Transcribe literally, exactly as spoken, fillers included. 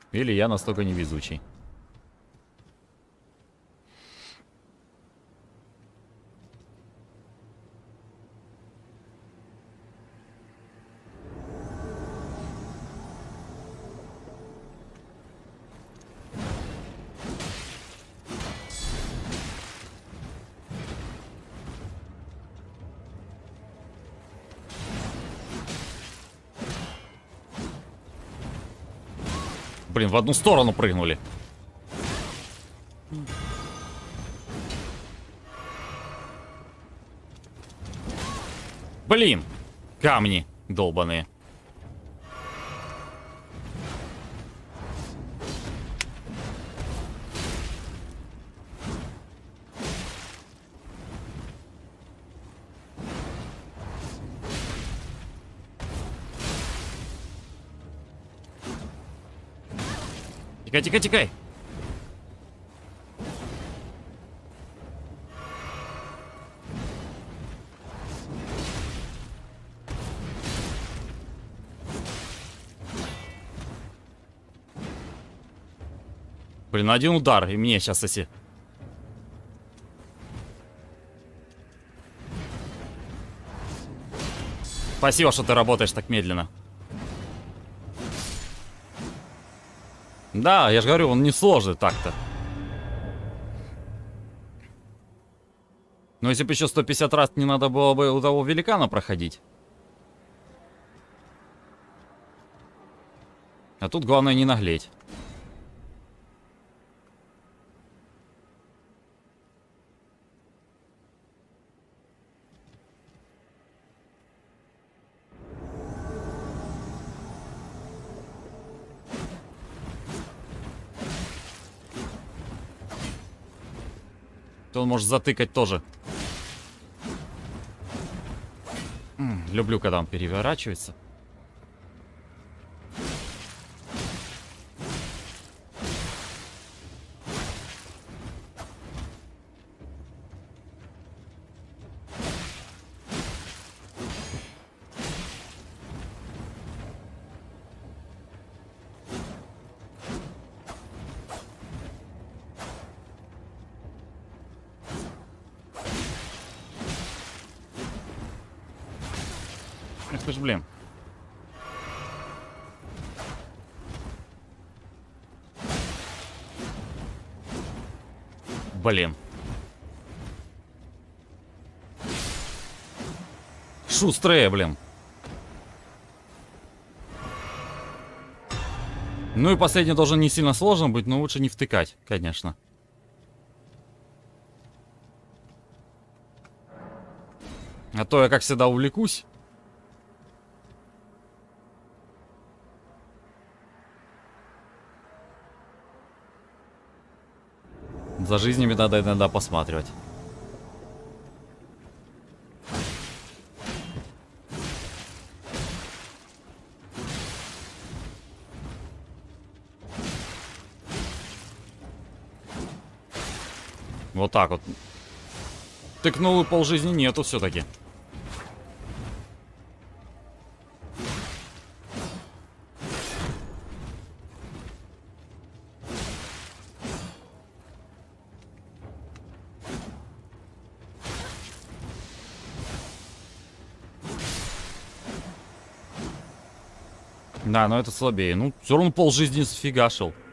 Или я настолько невезучий. Блин, в одну сторону прыгнули. Блин, камни долбаные. Тикай, тикай, тикай. Блин, один удар, и мне сейчас эти... Спасибо, что ты работаешь так медленно. Да, я же говорю, он не сложный так-то. Но если бы еще сто пятьдесят раз не надо было бы у того великана проходить. А тут главное не наглеть. То он может затыкать тоже. М-м, люблю, когда он переворачивается. Эх ты ж, блин. Блин. Шустрые, блин. Ну и последний должен не сильно сложно быть, но лучше не втыкать, конечно. А то я, как всегда, увлекусь. За жизнями надо иногда посматривать. Вот так вот. Тыкнул, и полжизни нету все-таки. Да, но это слабее. Ну, все равно полжизни сфигашил.